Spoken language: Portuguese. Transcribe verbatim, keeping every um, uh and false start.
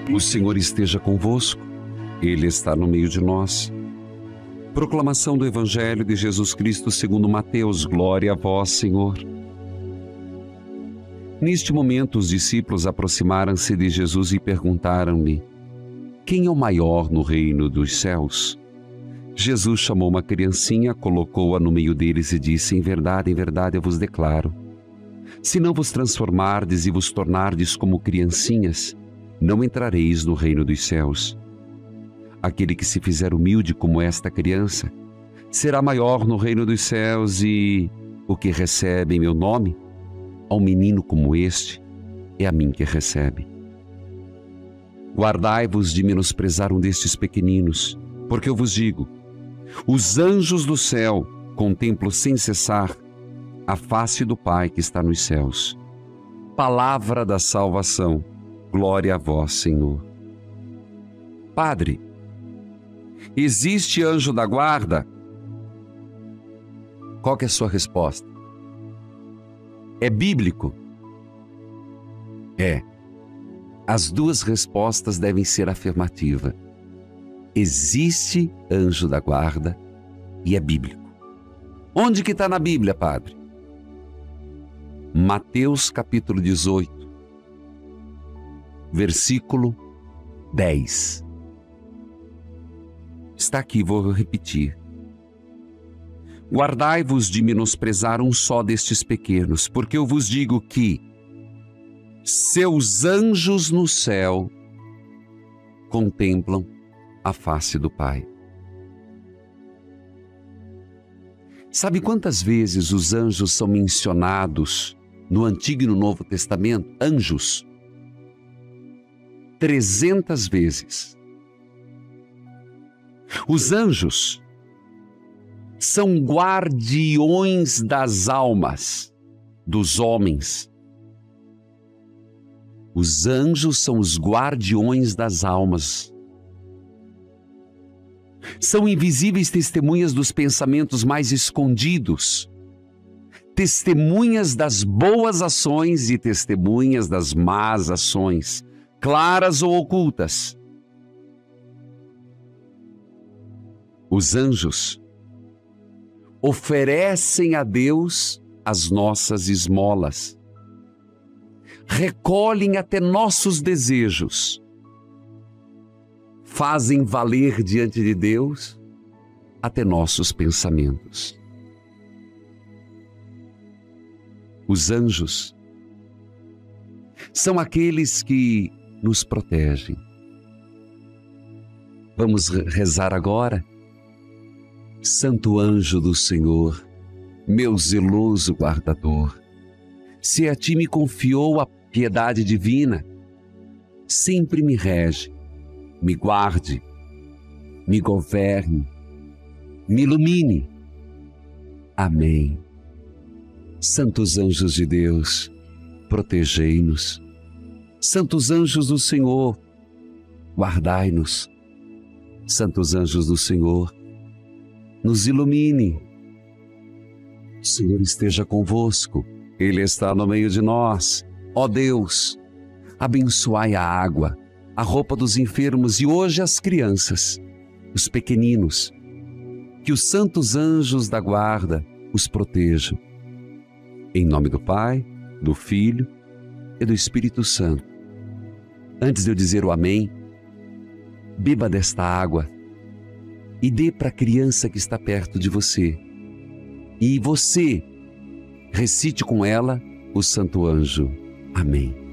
O Senhor esteja convosco, Ele está no meio de nós. Proclamação do Evangelho de Jesus Cristo segundo Mateus. Glória a vós, Senhor. Neste momento, os discípulos aproximaram-se de Jesus e perguntaram-lhe: quem é o maior no reino dos céus? Jesus chamou uma criancinha, colocou-a no meio deles e disse: em verdade, em verdade eu vos declaro, se não vos transformardes e vos tornardes como criancinhas, não entrareis no reino dos céus. Aquele que se fizer humilde como esta criança, será maior no reino dos céus, e o que recebe em meu nome, a um menino como este, é a mim que recebe. Guardai-vos de menosprezar um destes pequeninos, porque eu vos digo, os anjos do céu contemplam sem cessar a face do Pai que está nos céus. Palavra da salvação. Glória a vós, Senhor. Padre, existe anjo da guarda? Qual que é a sua resposta? É bíblico? É. As duas respostas devem ser afirmativas. Existe anjo da guarda e é bíblico. Onde que está na Bíblia, Padre? Mateus capítulo dezoito, versículo dez. Está aqui, vou repetir. Guardai-vos de menosprezar um só destes pequenos, porque eu vos digo que seus anjos no céu contemplam a face do Pai. Sabe quantas vezes os anjos são mencionados no Antigo e no Novo Testamento? Anjos. Trezentas vezes. Os anjos são guardiões das almas dos homens. Os anjos são os guardiões das almas. São invisíveis testemunhas dos pensamentos mais escondidos, testemunhas das boas ações e testemunhas das más ações, claras ou ocultas. Os anjos oferecem a Deus as nossas esmolas, recolhem até nossos desejos, fazem valer diante de Deus até nossos pensamentos. Os anjos são aqueles que nos protegem. Vamos rezar agora. Santo anjo do Senhor, meu zeloso guardador, se a ti me confiou a piedade divina, sempre me rege, me guarde, me governe, me ilumine. Amém. Santos anjos de Deus, protegei-nos. Santos anjos do Senhor, guardai-nos. Santos anjos do Senhor, nos ilumine. O Senhor esteja convosco, Ele está no meio de nós. Ó Deus, abençoai a água, a roupa dos enfermos e hoje as crianças, os pequeninos. Que os santos anjos da guarda os protejam. Em nome do Pai, do Filho e do Espírito Santo. Antes de eu dizer o amém, beba desta água e dê para a criança que está perto de você. E você recite com ela o santo anjo. Amém.